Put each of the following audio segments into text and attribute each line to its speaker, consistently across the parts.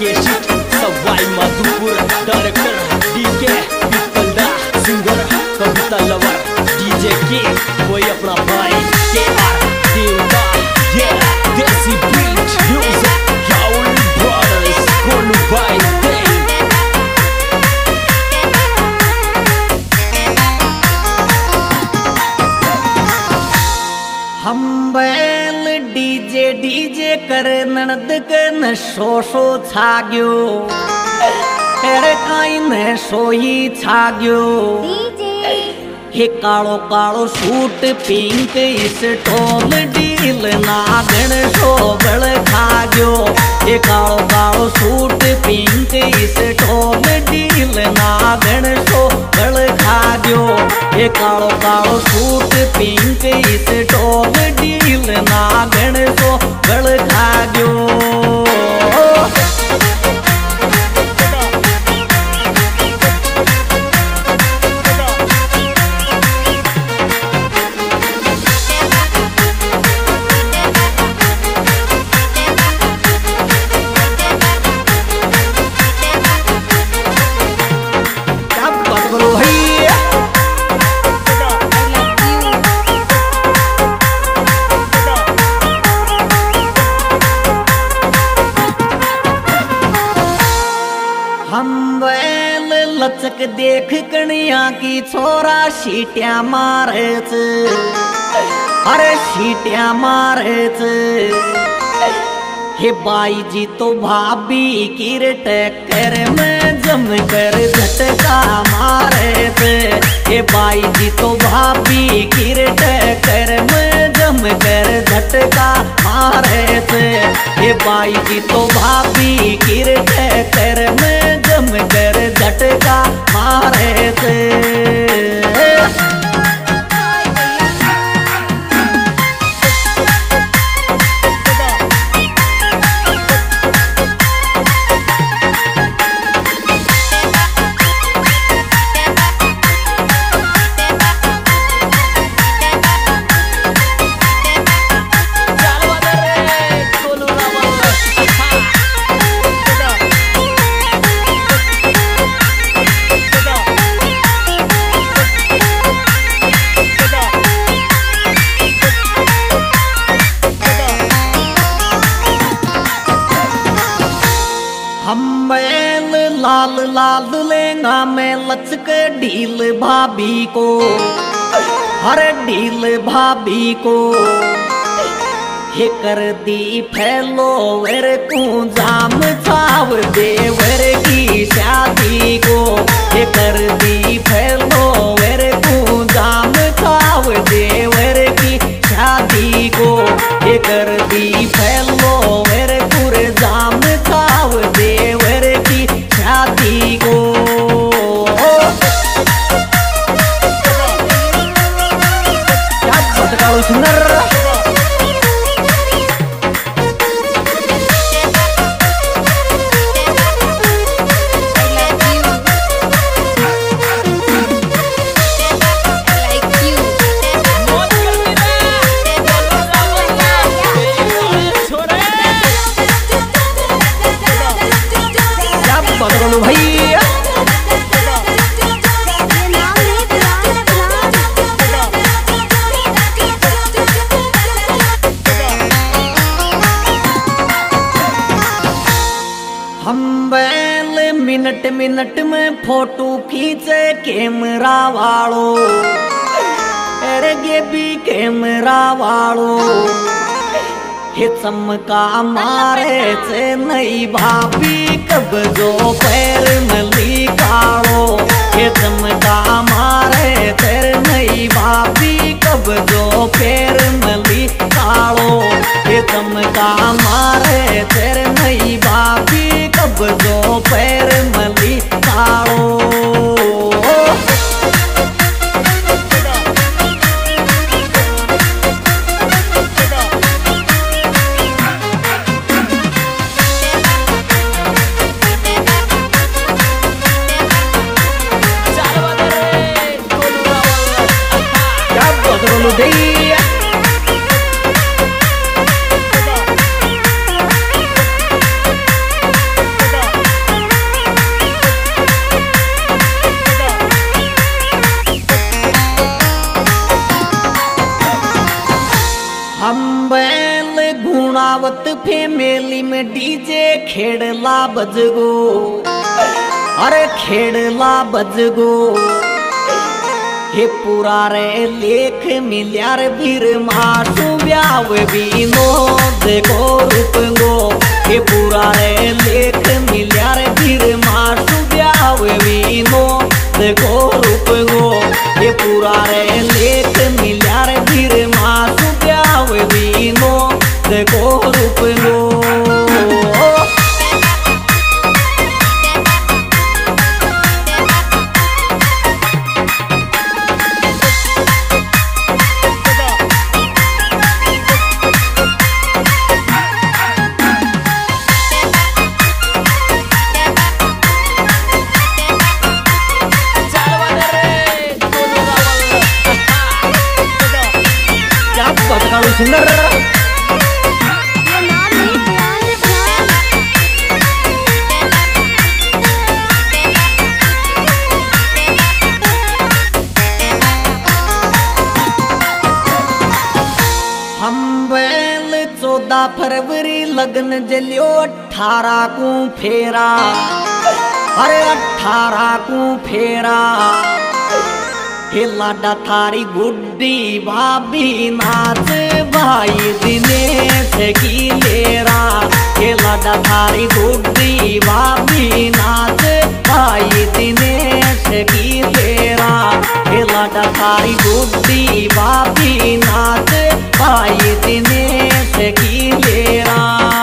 Speaker 1: केशिट Sawai Madhopur director D Pipalda singer Kavita lover DJ के कोई अपना भाई के आर देवता ये देसी बीट म्यूजिक राहुल ब्रदर्स कोलू भाई
Speaker 2: हम बैल डीजे डीजे कर ननद के नशो शो छाग्यो अरे काई नशो ही छाग्यो हे कालो कालो सूट पिंक इस टोल डील नागण शो बल खाग्यो हे कालो कालो सूट पिंक इस टोल डील नागण शो बल खाग्यो हे कालो कालो सूट पिंक इस टोल डील नागण शो बल खाग्यो लचक देख कणिया की छोरा सीटिया मारेच अरे सीटिया मारेच हे बाई जी तो भाभी की टक्कर में जम कर झटका मारेच हे बाई जी तो भाभी की टक्कर में जम कर झटका मारेच हे बाई जी तो भाभी की टक्कर में जम कर झटका मारेच हम बैल लाल लाल लेंगा मैं लचक ढील भाभी को हर ढील भाभी को हे कर दी फैलो वर को जाम छाव देवर की शादी को हे कर दी फैलो वर को जाम छाव देवर की शादी को हे कर दी फैलो वर पुर जाम छाव देवर की शादी को क्या भटकाओ सुनर भैया हम बैल मिनट मिनट में फोटो खींचे कैमरा वालो अरे ये भी कैमरा वालो हे चमका मारे से नई भाभी कब जो पैर नली कालो हे चमका मारे तेरे नई भाभी कब जो पैर नली कालो हे चमका मारे तेरे नई भाभी कब जो पैर नली कालो बैल गुणावत फैमिली में डीजे खेड़ला बजगो, अरे खेड़ला बजगो। हे पूरा रे लेख मिल्यार वीर मासु ब्याव बीनो देखो रूप गो। हे पूरा रे लेख मिल्यार वीर मासु ब्याव बीनो देखो रूप गो। हे पूरा रे लेख मिल्यार वीर मासु ब्याव बीनो देखो रूप गो। सुंदर हम बैल 14 फरवरी लगन जलियो 18 को फेरा, अरे 18 को फेरा। हे लाडा थारी गुड्डी भाभी नाच भाई दिनेश की लेरा। हे लाडा थारी गुड्डी भाभी नाच भाई दिनेश की लेरा। हे लाडा थारी गुड्डी भाभी नाच भाई दिनेश की लेरा।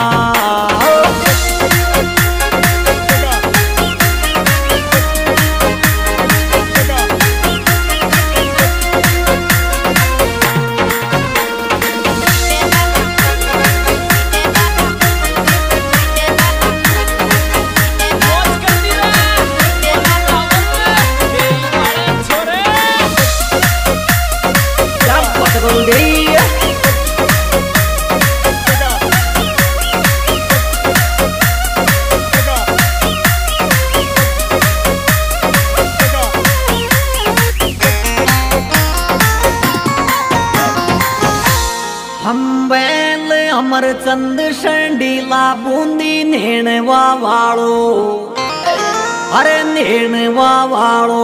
Speaker 2: हम बैल अमर चंद शंडीला बूंदी नेणवा वालो, अरे नेणवा वालो।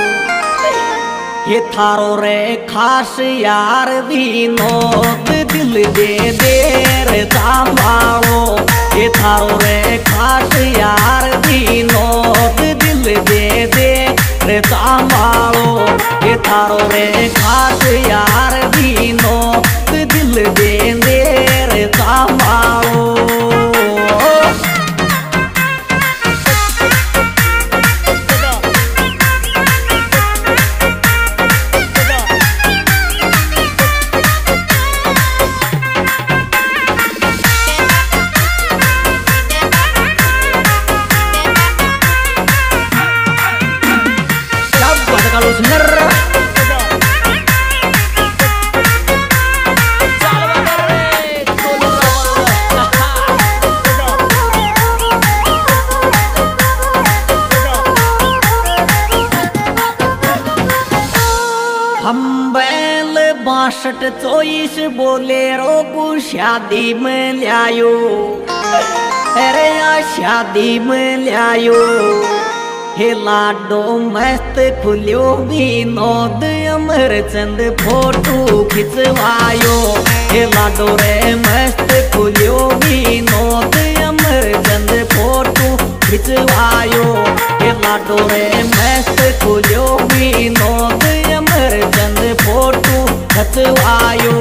Speaker 2: ये थारो रे खास यार विनोद दिल दे देर तांबालो। ये थारो रे खास यार विनोद दिल दे देर तांबालो। ये थारो रे खास यार विनोद दिल दे देर तांबालो। हम बैल 62-24 बोलेरो को शादी में लायो, अरे या शादी में लायो। हे लाडो मस्त खुलियो विनोद अमरचंद फोटो खिंचवायो। हे लाडो रे मस्त खुलियो विनोद अमरचंद फोटो खिंचवायो। हे लाडो रे मस्त खुलियो विनोद अमरचंद फोटो खिंचवायो।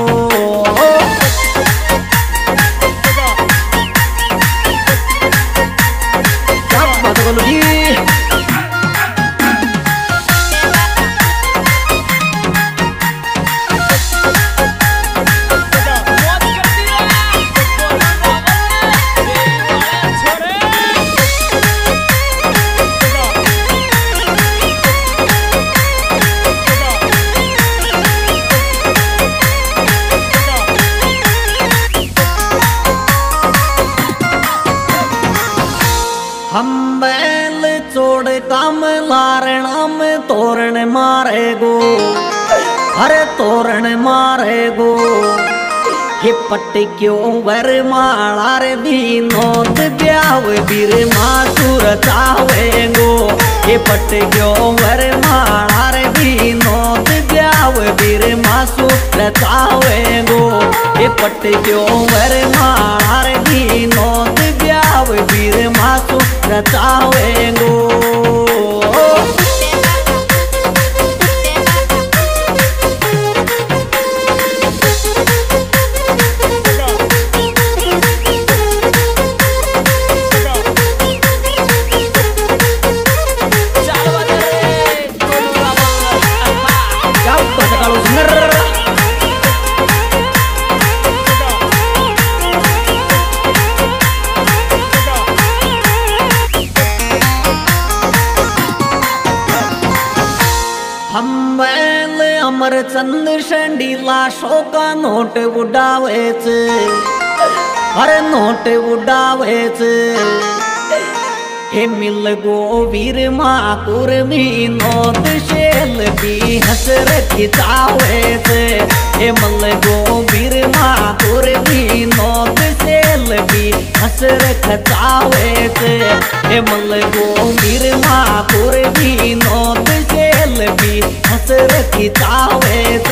Speaker 2: हम बैल चोड़ काम लारणा में तोरण मारे गो, अरे तोरण मारे गो। हे पट क्यों वर मालार विनोद ब्याव वीर मासुर चावेंगो हे पट क्यों वर मालार विनोद ब्याव वीर मासुर चावेंगो हे पट क्यों वर मालार विनोद ब्याव वीर मासुर चावेंगो अमरचंद शंडीला शोका नोट उडावेच अरे नोट उडावेच हे मिल गो वीर माकुर विनोद शेल भी हंस रखी चावेच हे मिल गो वीर माकुर विनोद शेल भी हंस रख चावेच हे मिल गो वीर माकुर विनोद शेल भी हंस रखी चावेच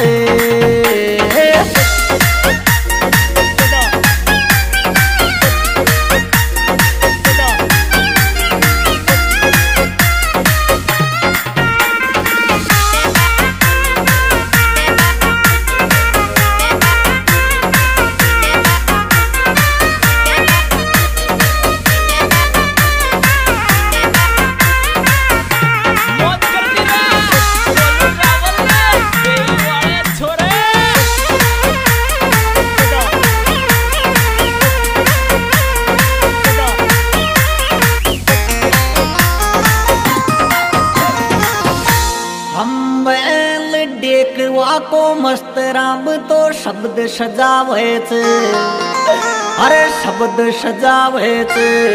Speaker 2: को मस्त राम तो शब्द सजावेच अरे शब्द सजावेच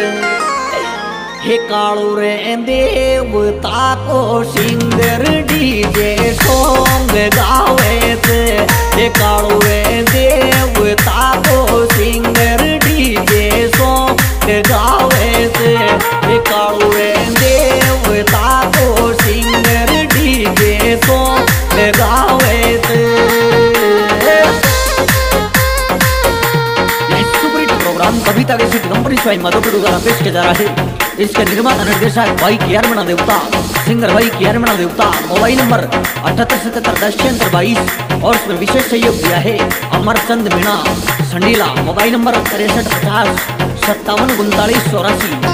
Speaker 2: हे काळू रे देवता को सिंगर डीजे सॉन्ग गावेच हे काळू रे देवता को सिंगर डीजे सॉन्ग गावेच हे काळू रे देवता को सिंगर डीजे सॉन्ग गावेच प्रोग्राम कविता के सिटी कंपनी स्वाई मधुपुर द्वारा पेश किया जा रहा है। इसके निर्माता निर्देशक भाई केरमणा देवता, सिंगर भाई केरमणा देवता। मोबाइल नंबर 78771022 और उसमें विशेष सहयोग दिया है अमरचंद मीणा संडीला। Mobile number 6350 57 39 84।